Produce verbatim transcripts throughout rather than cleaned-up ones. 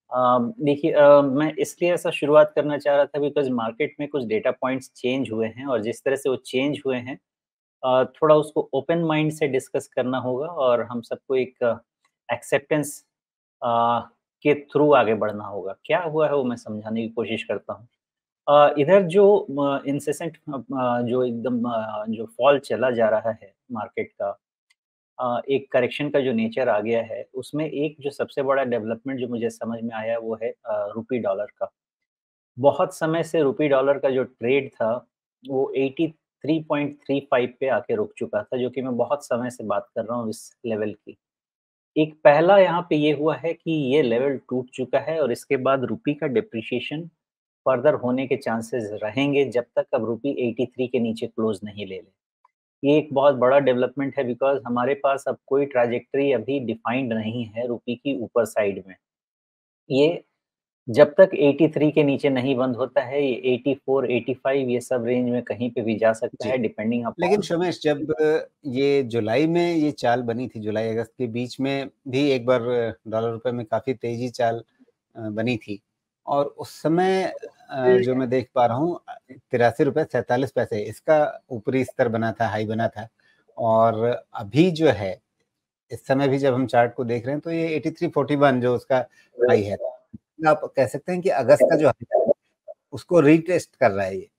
अ, देखिए अ, मैं इसलिए ऐसा शुरुआत करना चाह रहा था बिकॉज़ मार्केट में कुछ डेटा पॉइंट्स चेंज हुए हैं और जिस तरह से वो चेंज हुए हैं अ, थोड़ा उसको ओपन माइंड से डिस्कस करना होगा और हम सबको एक एक्सेप्टेंस अ, के थ्रू आगे बढ़ना होगा। क्या हुआ है वो मैं समझाने की कोशिश करता हूँ। अ, इधर जो अ, इंसेसेंट अ अ, जो एकदम अ, जो फॉल चला जा रहा है मार्केट का अ, एक करेक्शन का जो नेचर आ गया है, उसमें एक जो सबसे बड़ा डेवलपमेंट जो मुझे समझ में आया वो है अ, रूपी डॉलर का। बहुत समय से रूपी डॉलर का जो ट्रेड था, वो तिरासी पॉइंट तीन पाँच पे आके रुक चुका था, जो कि मैं बहुत समय से बात कर रहा हूँ इस लेवल की। एक पहला यहाँ पे ये हुआ है कि ये लेवल टूट चुका है और इसके बाद रूपी का डेप्रिसिएशन फर्दर होने के चांसेस रहेंगे जब तक अब रूपी तिरासी के नीचे क्लोज़ नहीं ले ले। ये एक बहुत बड़ा डेवलपमेंट है बिकॉज़ हमारे पास अब कोई ट्रैजेक्टरी अभी डिफाइंड नहीं है रूपी की ऊपर साइड में। ये जब तक तिरासी के नीचे नहीं बंद होता है, ये चौरासी, पचासी ये सब रेंज में कहीं पे भी जा सकता जी। है डिपेंडिंग लेकिन अपॉन शोमेश, जब ये जुलाई में ये चाल बनी थी, जुलाई-अगस्त के बीच में भी एक बार डॉलर रुपए में काफ़ी तेज़ी चाल अ, बनी थी और उस समय अ, जो मैं देख पा रहा हूँ अ, तिरासी रुपए सैंतालीस पैसे इसका ऊपरी स्तर बना था, हाई बना था और अभी जो है, इस समय भी जब हम चार्ट को देख रहे हैं तो ये तिरासी इकतालीस जो उसका हाई है। आप कह सकते हैं कि अगस्त का जो हाई है, उसको रीटेस्ट कर रहा है ये।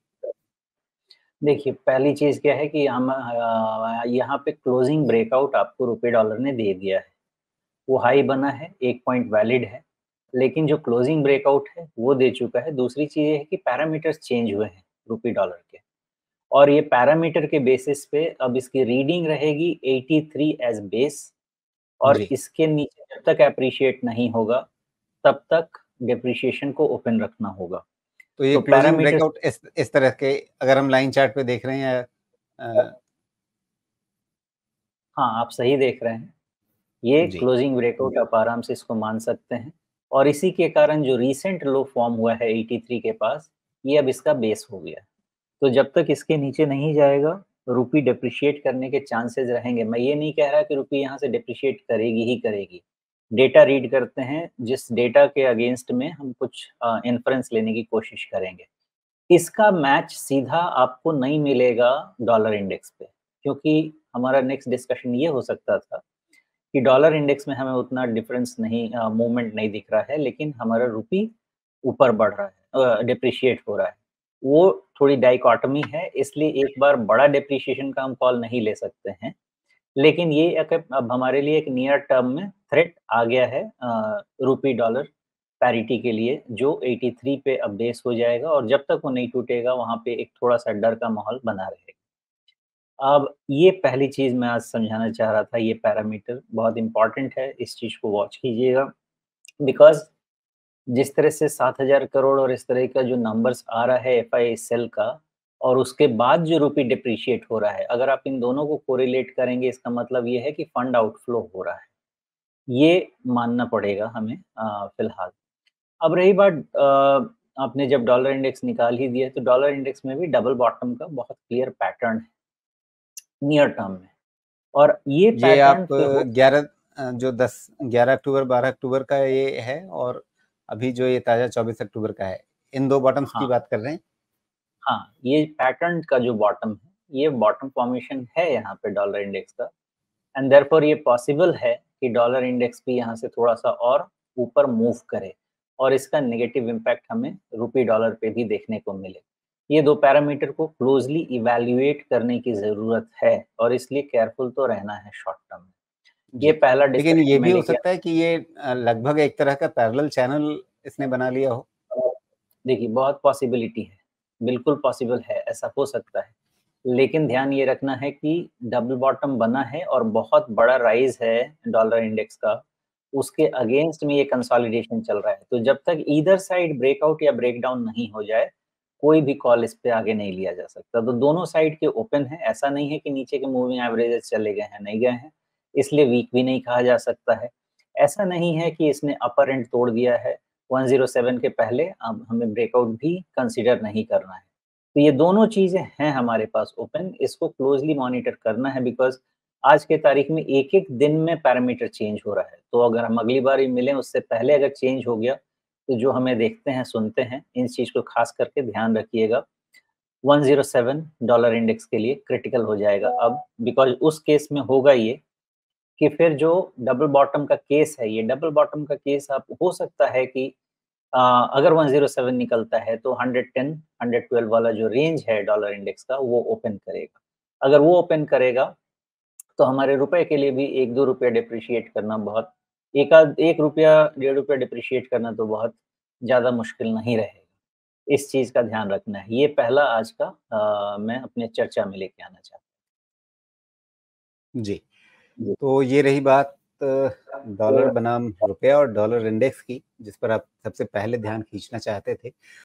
देखिए, पहली चीज़ क्या है कि हम अ, यहाँ पे क्लोजिंग ब्रेकआउट आपको रुपए डॉलर ने दे दिया है। वो हाई बना है, एक पॉइंट वैलिड है, लेकिन जो क्लोजिंग ब्रेकआउट है, वो दे चुका है। दूसरी चीज़ ये है कि पैरामीटर्स चेंज हुए हैं रुपी डॉलर के और ये पैरामीटर के बेसिस पे अब इसकी रीडिंग रहेगी तिरासी एज़ बेस और जी। इसके नीचे जब तक एप्रिशिएट नहीं होगा, तब तक डेप्रिसिएशन को ओपन रखना होगा। तो ये तो क्लोजिंग पैरामीटर्स ब्रेकआउट इस इस तरह के अगर हम लाइन चार्ट पे देख रहे हैं या अ, हाँ, आप सही देख रहे हैं। ये जी। क्लोजिंग ब्रेकआउट आप आराम से इसको मान सकते हैं और इसी के कारण जो रीसेंट लो फॉर्म हुआ है तिरासी के पास, ये अब इसका बेस हो गया। तो जब तक इसके नीचे नहीं जाएगा, रुपी डेप्रिशिएट करने के चांसेस रहेंगे। मैं ये नहीं कह रहा कि रुपी यहाँ से डेप्रिशिएट करेगी ही करेगी। डेटा रीड करते हैं, जिस डेटा के अगेंस्ट में हम कुछ अ, इन्फरेंस लेने की कोशिश करेंगे। इसका मैच सीधा आपको नहीं मिलेगा डॉलर इंडेक्स पे, क्योंकि हमारा नेक्स्ट डिस्कशन ये हो सकता था कि डॉलर इंडेक्स में हमें उतना डिफरेंस नहीं अ, मूवमेंट नहीं दिख रहा है, लेकिन हमारा रुपी ऊपर बढ़ रहा है अ, डेप्रिशिएट हो रहा है। वो थोड़ी डाइकोटॉमी है, इसलिए एक बार बड़ा डेप्रिसिएशन का हम कॉल नहीं ले सकते हैं। लेकिन ये एक अब हमारे लिए एक नियर टर्म में थ्रेट आ गया है अ, रुपी डॉलर पैरिटी के लिए जो तिरासी पे अब बेस हो जाएगा और जब तक वो नहीं टूटेगा वहाँ पे एक थोड़ा-सा डर का माहौल बना रहेगा। अब ये पहली चीज़ मैं आज समझाना चाह रहा था, ये पैरामीटर बहुत इम्पोर्टेंट है, इस चीज़ को वॉच कीजिएगा बिकॉज़ जिस तरह से सात हज़ार करोड़ और इस तरह का जो नंबर्स आ रहा है एफआई सेल का और उसके बाद जो रुपी डेप्रिशिएट हो रहा है, अगर आप इन दोनों को कोरिलेट करेंगे इसका मतलब ये है कि फंड आउटफ्लो हो रहा है। ये मानना पड़ेगा हमें अ, फिलहाल। अब रही बात अ, आपने जब डॉलर इंडेक्स निकाल ही दिया, तो डॉलर इंडेक्स में भी डबल बॉटम का बहुत क्लियर पैटर्न है, नियर टर्म में और ये ये आप पैटर्न फिर हो ग्यारह अ, जो दस ग्यारह अक्टूबर, बारह अक्टूबर का ये है और अभी जो ये ताज़ा चौबीस अक्टूबर का है, इन दो बॉटम्स की हाँ, बात कर रहे हैं? हाँ, ये पैटर्न का जो बॉटम है, ये बॉटम फॉर्मेशन है यहाँ पे डॉलर इंडेक्स का एंड देयरफॉर ये पॉसिबल है कि डॉलर इंडेक्स भी यहाँ से थोड़ा-सा और ऊपर मूव करे और इसका नेगेटिव इम्पैक्ट हमें रुपी डॉलर पे भी देखने को मिले। ये दो पैरामीटर को क्लोज़ली इवैल्यूएट करने की ज़रूरत है और इसलिए केयरफुल तो रहना है शॉर्ट टर्म में। ये जी। पहला लेकिन डिस्कशन ये मैं भी हो लेके सकता है कि ये अ, लगभग एक तरह का पैरेलल चैनल इसने बना लिया हो? देखिए, बहुत पॉसिबिलिटी है, बिल्कुल पॉसिबल है, ऐसा हो सकता है। लेकिन ध्यान ये रखना है कि डबल बॉटम बना है और बहुत बड़ा राइज़ है डॉलर इंडेक्स का, उसके अगेंस्ट में ये कंसोलिडेशन चल रहा है। तो जब तक ईदर साइड ब्रेकआउट या ब्रेकडाउन नहीं हो जाए, कोई भी कॉल इस पे आगे नहीं लिया जा सकता। तो दोनों साइड के ओपन हैं, ऐसा नहीं है कि नीचे के मूविंग एवरेजेस चले गए हैं, नहीं गए हैं, इसलिए वीक भी नहीं कहा जा सकता है। ऐसा नहीं है कि इसने अपर एंड तोड़ दिया है, एक सौ सात के पहले अब हमें ब्रेकआउट भी कंसीडर नहीं करना है। तो ये दोनों चीज़ें हैं हमारे पास ओपन, इसको क्लोज़ली मॉनिटर करना है बिकॉज़ आज के तारीख में एक-एक दिन में पैरामीटर चेंज हो रहा है। तो अगर हम अगली बार मिलें उससे पहले अगर चेंज हो गया, तो जो हमें देखते हैं, सुनते हैं, इन चीज़ को खास करके ध्यान रखिएगा। One zero seven dollar index के लिए क्रिटिकल हो जाएगा अब, बिकॉज़ उस केस में होगा ये कि फिर जो डबल बॉटम का केस है, ये डबल बॉटम का केस आप हो सकता है कि अ, अगर वन ज़ीरो सेवन निकलता है तो वन टेन, वन ट्वेल्व वाला जो रेंज है डॉलर इंडेक्स का, वो ओपन करेगा। अगर वो ओपन करेगा, तो हमारे रुपए के लिए भी एक दो रुपया डेप्रिशिएट करना बहुत एक आध एक रुपया, डेढ़ रुपया डेप्रिशिएट करना तो बहुत ज़्यादा मुश्किल नहीं रहेगा। इस चीज़ का ध्यान रखना है। ये पहला आज का अ, मैं अपने चर्चा में लेके आना चाहता जी। हूँ। जी। तो ये रही बात डॉलर बनाम रुपया और डॉलर इंडेक्स की, जिस पर आप सबसे पहले ध्यान खींचना चाहते थे।